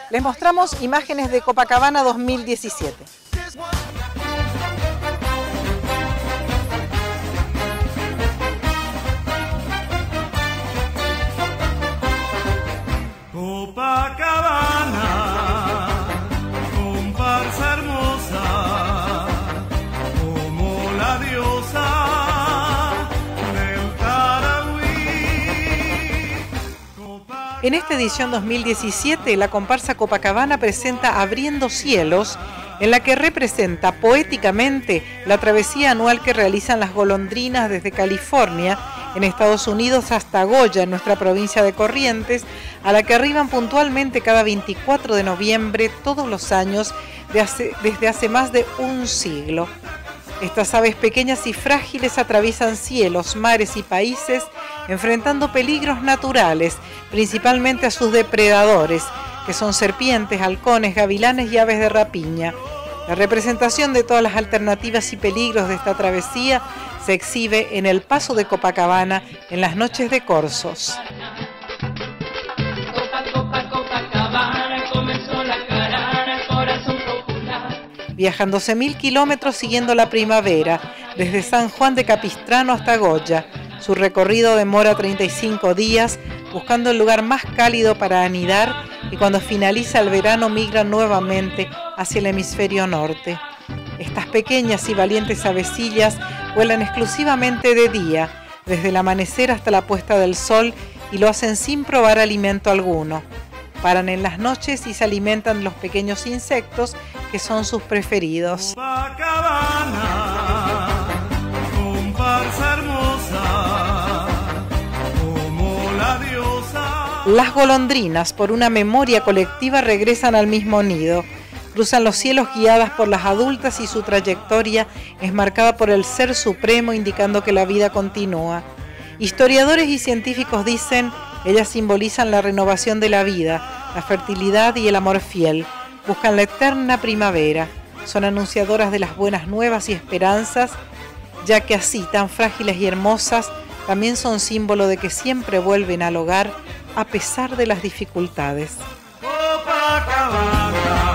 Les mostramos imágenes de Copacabana 2017. Copacabana, comparsa hermosa, como la diosa del Tarahui. En esta edición 2017, la comparsa Copacabana presenta Abriendo Cielos, en la que representa poéticamente la travesía anual que realizan las golondrinas desde California, en Estados Unidos, hasta Goya, en nuestra provincia de Corrientes, a la que arriban puntualmente cada 24 de noviembre todos los años desde hace más de un siglo. Estas aves pequeñas y frágiles atraviesan cielos, mares y países, enfrentando peligros naturales, principalmente a sus depredadores, que son serpientes, halcones, gavilanes y aves de rapiña. La representación de todas las alternativas y peligros de esta travesía se exhibe en el Paso de Copacabana en las noches de Corsos. Viajan 12.000 kilómetros siguiendo la primavera, desde San Juan de Capistrano hasta Goya. Su recorrido demora 35 días, buscando el lugar más cálido para anidar, y cuando finaliza el verano migran nuevamente hacia el hemisferio norte. Estas pequeñas y valientes avecillas vuelan exclusivamente de día, desde el amanecer hasta la puesta del sol, y lo hacen sin probar alimento alguno. Paran en las noches y se alimentan de los pequeños insectos que son sus preferidos. Copacabana, comparsa hermosa, como la diosa. Las golondrinas, por una memoria colectiva, regresan al mismo nido. Cruzan los cielos guiadas por las adultas y su trayectoria es marcada por el Ser Supremo, indicando que la vida continúa. Historiadores y científicos dicen, ellas simbolizan la renovación de la vida, la fertilidad y el amor fiel. Buscan la eterna primavera. Son anunciadoras de las buenas nuevas y esperanzas, ya que así, tan frágiles y hermosas, también son símbolo de que siempre vuelven al hogar a pesar de las dificultades. Copacabana.